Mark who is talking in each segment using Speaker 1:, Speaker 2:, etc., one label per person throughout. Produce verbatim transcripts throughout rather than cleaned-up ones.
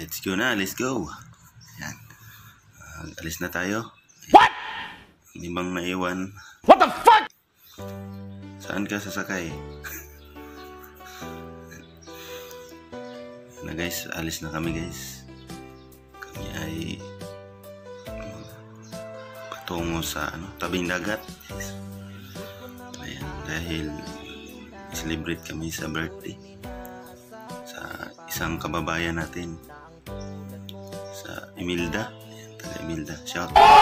Speaker 1: Let's go na, let's go. Yan. Uh, alis na tayo.
Speaker 2: What?
Speaker 1: Hindi bang naiwan?
Speaker 2: What the fuck?
Speaker 1: Saan ka sasakay? Na guys, alis na kami guys. Kami ay um, patungo sa ano, tabing dagat. Guys. Ayan, dahil celebrate kami sa birthday sa isang kababayan natin sa Imelda. Ayan, taga Imelda. Shout out.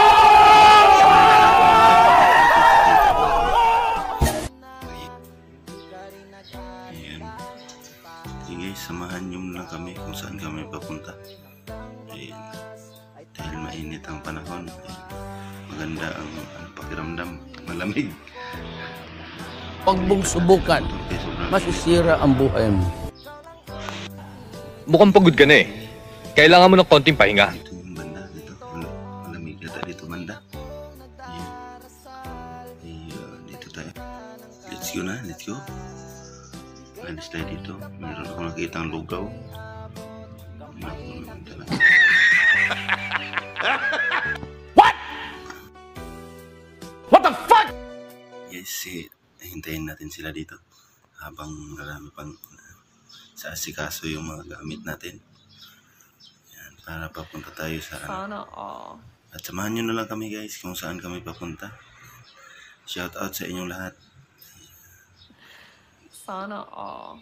Speaker 1: Ayan. Sige, samahan nyo lang kami kung saan kami papunta. Ayan. Dahil mainit ang panahon. Ayan. Maganda ang, ang pakiramdam. Malamig.
Speaker 2: Pag mong subukan, masisira ang buhay mo.
Speaker 3: Mukhang pagod ka na eh. Kailangan mo ng konting pahinga.
Speaker 1: Dito yung banda. Dito. Malamig na tayo dito banda. Ayan. Ayan. Dito tayo. Let's go na. Let's go. Alis tayo dito. Meron ako nakita ang lugaw.
Speaker 2: What? What the fuck?
Speaker 1: Yes, eh, hintayin natin sila dito. Habang marami pang sa asikaso yung mga gamit natin. Yan, para papunta tayo sa ano.
Speaker 4: Sana all.
Speaker 1: At samahan nyo na lang kami guys kung saan kami papunta. Shout out sa inyong lahat.
Speaker 4: Sana all.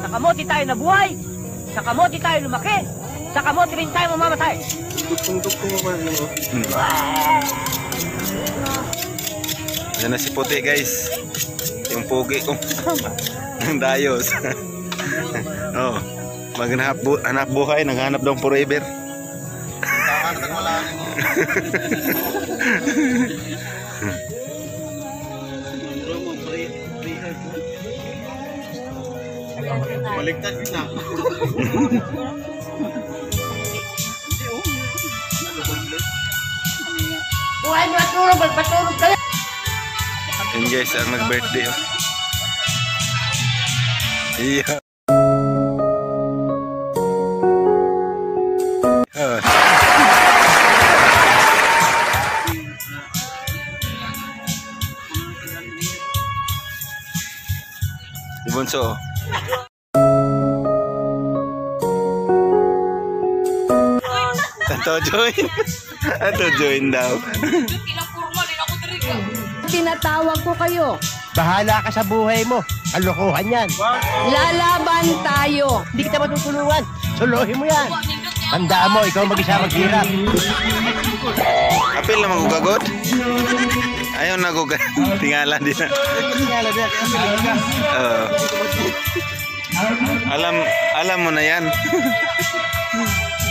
Speaker 5: Sa kamote tayo nabuhay, sa kamote tayo lumaki, sa kamote rin tayo mamamatay.
Speaker 1: Yan na si Puti guys. Yung pugi kong ng dayos. Oh, maghanap bu hanap buhay, naghanap daw forever.
Speaker 6: Baliktad kita.
Speaker 5: Buhay nyo at tulog, magpatulog kayo.
Speaker 1: Yan guys, ang nag-birthday. Oh. Yeah. Oh. Si Bunso. Ato join. Ato join daw.
Speaker 7: Tinatawag ko kayo.
Speaker 5: Bahala ka sa buhay mo. Kalokohan yan.
Speaker 7: Lalaban tayo.
Speaker 5: Hindi kita matutulungan. Suluhin mo yan. Tandaan mo, ikaw mag-isa maghirap.
Speaker 1: Apil naman gugagod. Ayaw na gugagod. Tingala din na. Uh, alam, alam mo na yan.